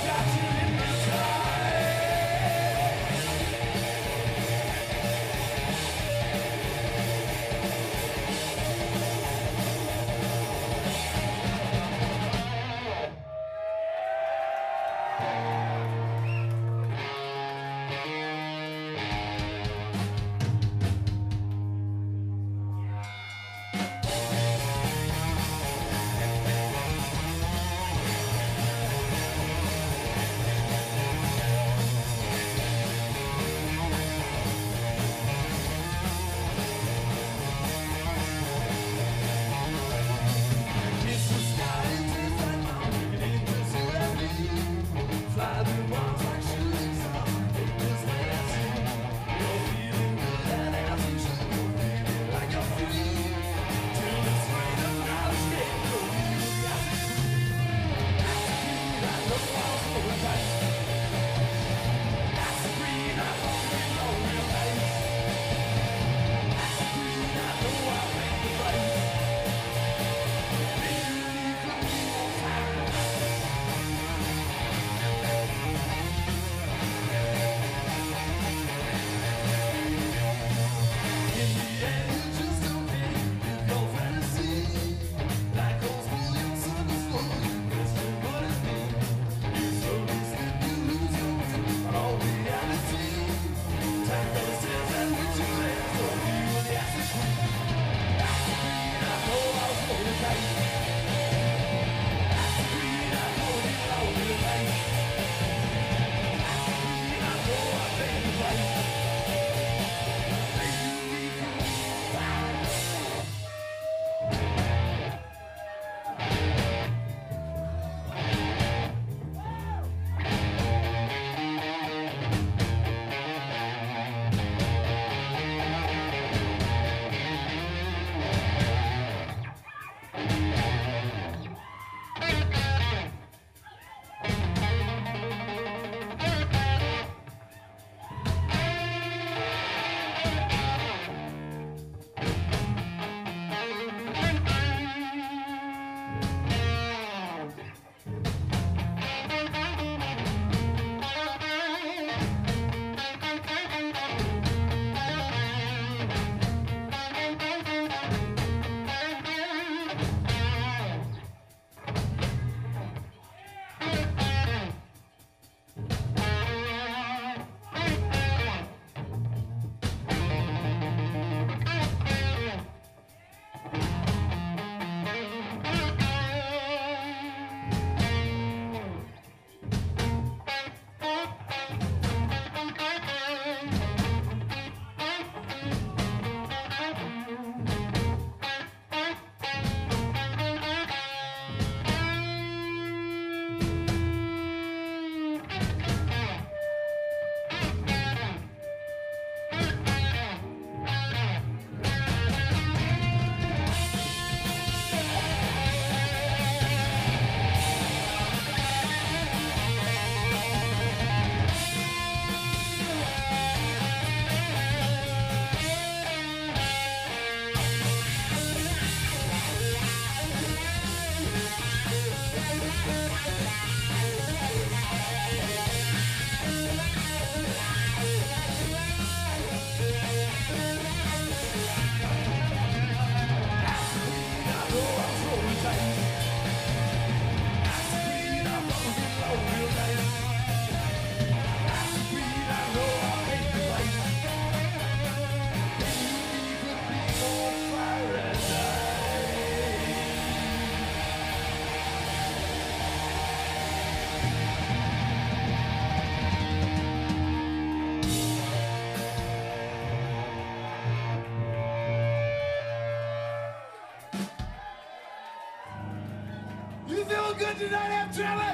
good tonight, M. Trevor?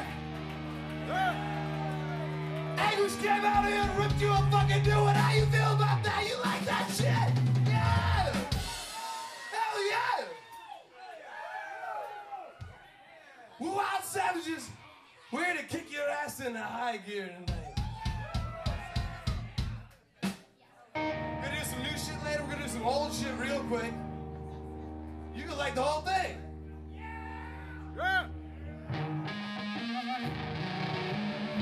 Angus came out here and ripped you a fucking new one. How you feel about that? You like that shit? Yeah! Hell yeah! We're Wild Savages. We're here to kick your ass into high gear tonight. We're gonna do some new shit later. We're gonna do some old shit real quick. You can like the whole thing. Yeah!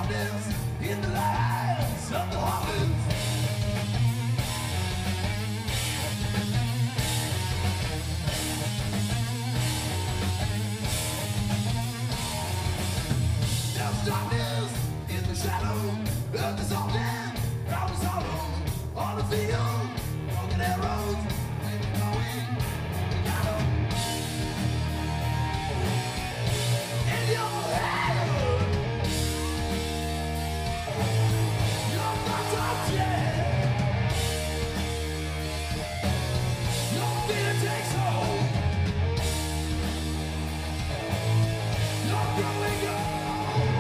darkness in the lands of the heartless. There's darkness in the shadow of the zombie. Out of sorrow on the field, broken arrows, when you're going, you got 'em in your head. You're not up yet. Your fear takes hold. You're growing old.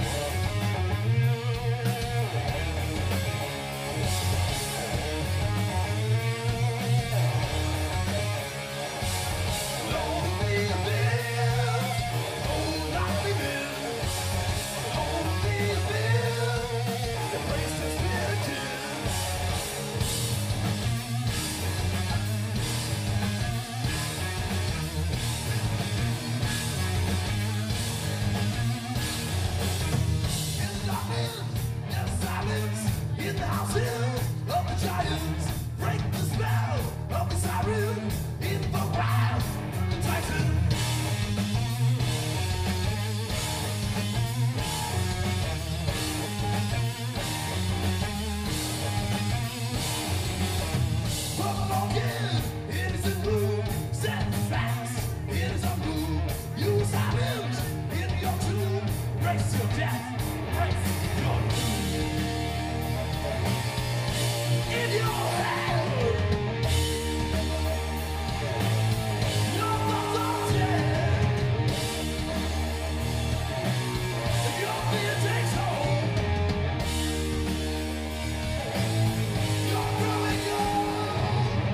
Lonely abyss, oh, lonely abyss, lonely abyss, the place to spirit is. In the darkness, there's silence in the houses of the giants. Break the spell of the siren in the wild, the titan. From a longing, innocent room, set facts in his own room. You silent in your tomb, race your death, race your doom. In your head, your thoughts are dead. Your fear takes hold. You're growing old.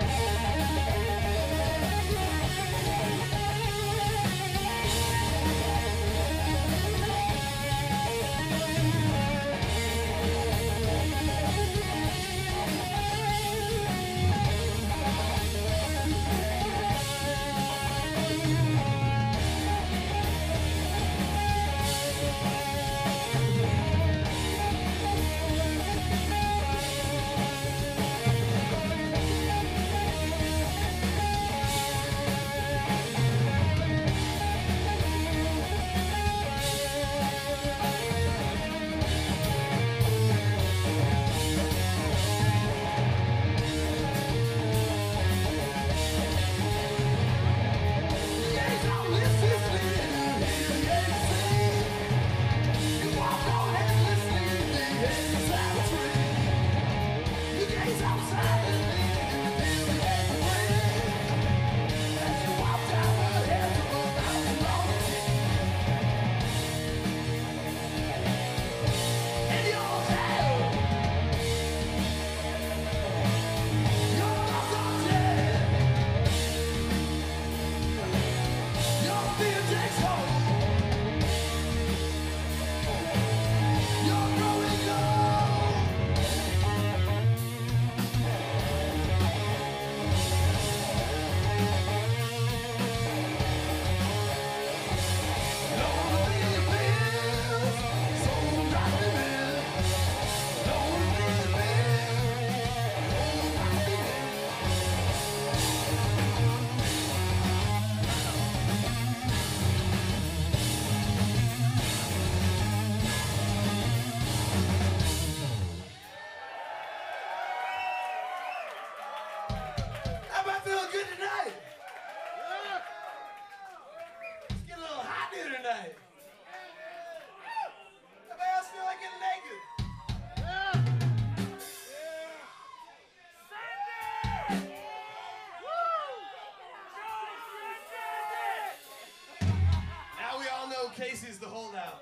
Everybody feeling good tonight? It's getting a little hot here tonight. Everybody else feel like getting naked? Now we all know Casey's the holdout.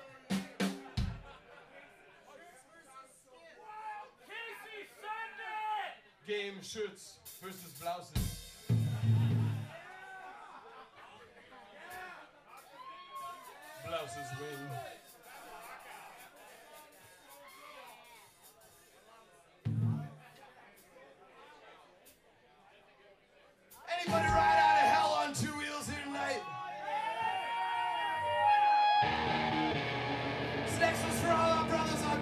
Casey Sunday! Game shirts versus blouses. Blouses win. Anybody ride out of hell on two wheels here tonight? This next one's for all our brothers on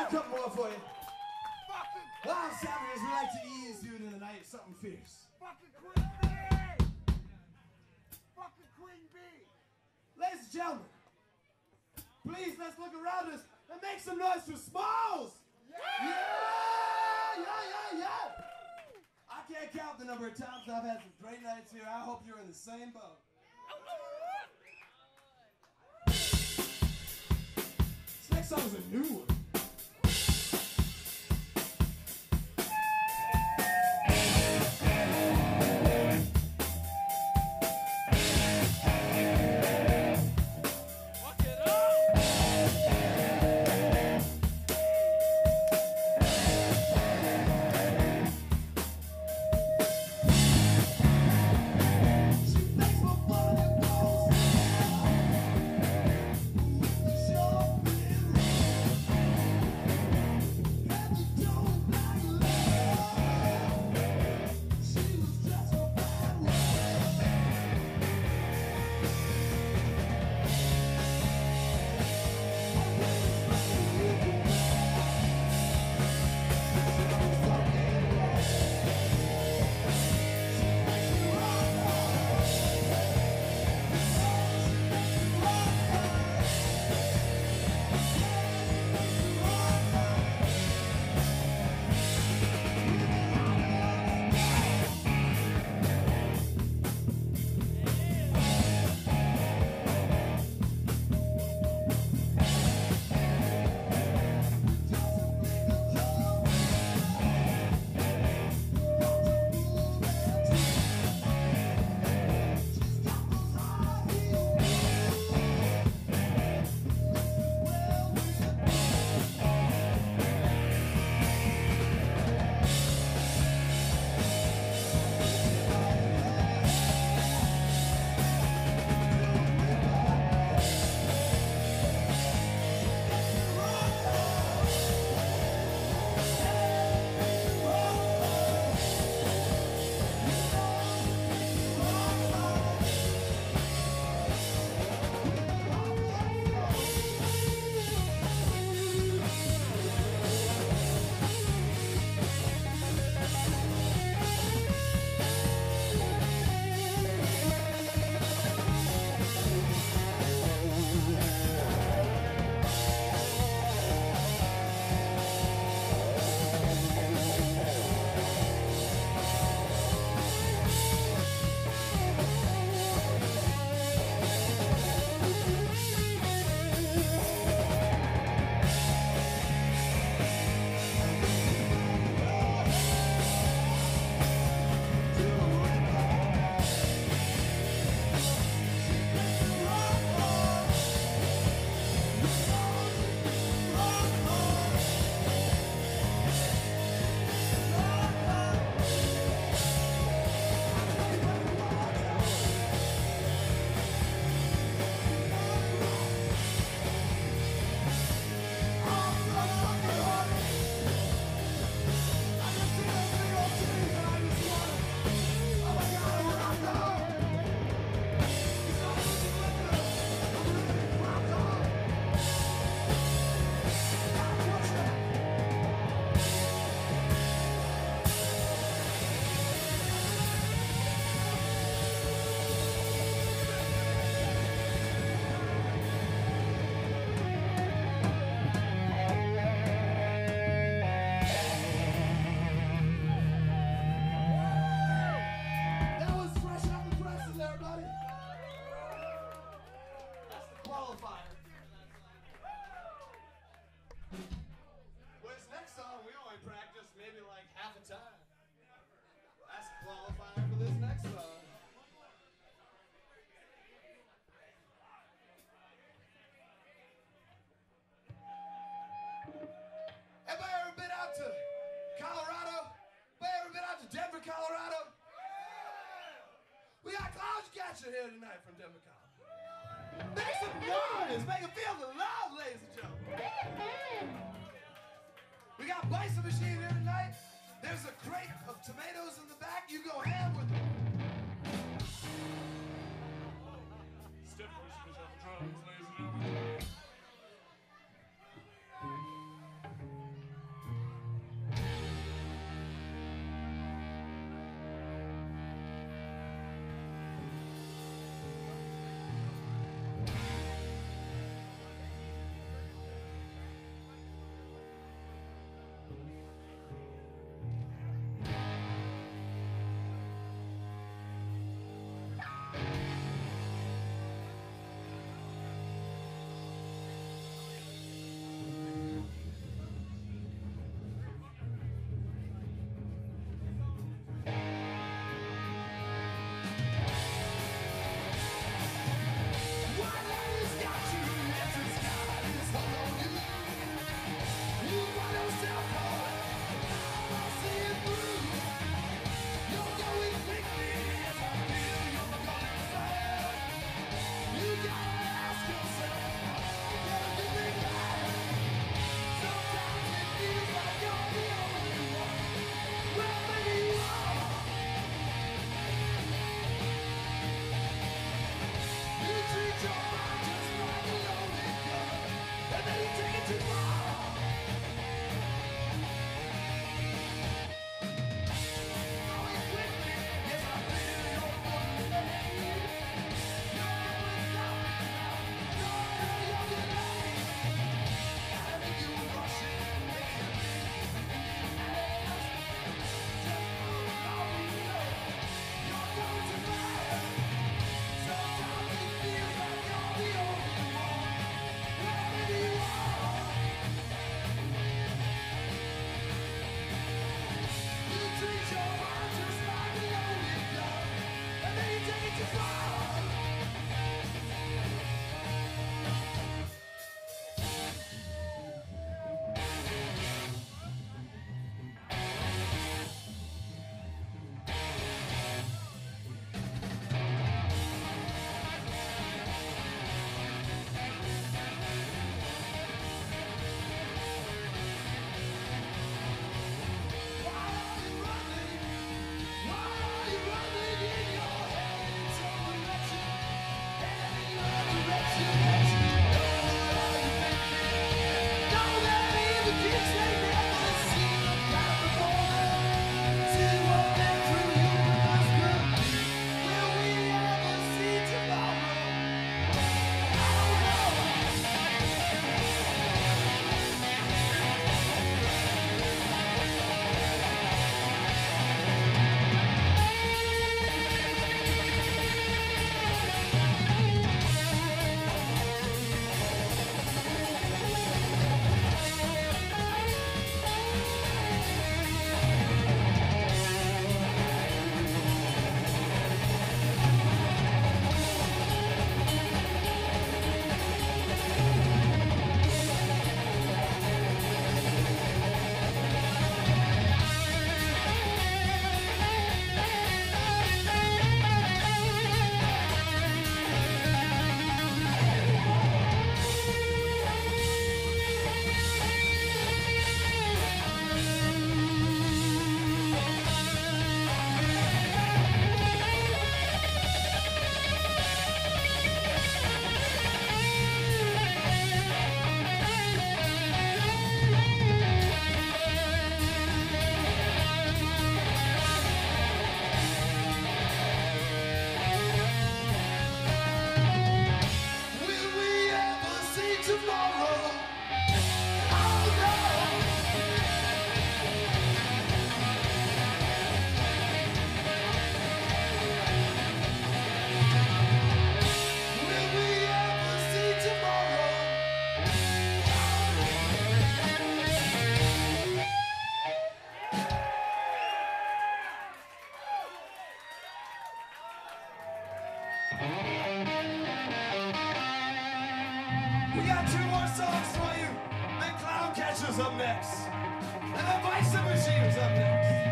got a couple more for you. Well, Savages, we like to ease you into the night with something fierce. Fucking Queen Bee! Fucking Queen Bee! Ladies and gentlemen, please let's look around us and make some noise for Smalls! Yeah! I can't count the number of times I've had some great nights here. I hope you're in the same boat. This next song is a new one. Here tonight from Denver, Colorado. Make some noise! Make them feel the love, ladies and gentlemen. We got Bison Machine here tonight. There's a crate of tomatoes in the back. You go ham with them. Step push on the drums, ladies and gentlemen. got two more songs for you. Then Clown Catcher's up next. And then Bison Machine's up next.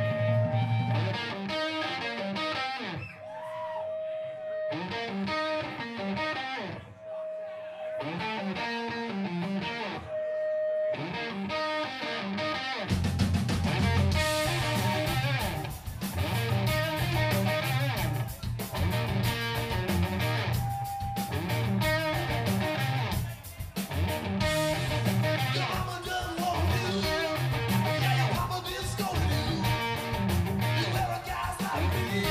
Your mama doesn't want you. Yeah, your papa been scolding you. You ever guys like me?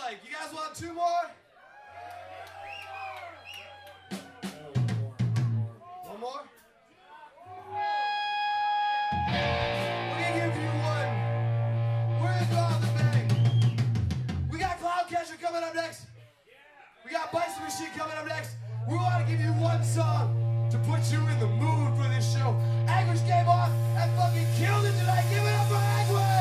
like? You guys want two more? One more? We're gonna give you one. We're gonna go out the bang. We got Cloudcatcher coming up next. We got Bison Machine coming up next. We want to give you one song to put you in the mood for this show. Anguish came on and fucking killed it tonight. Give it up for Anguish!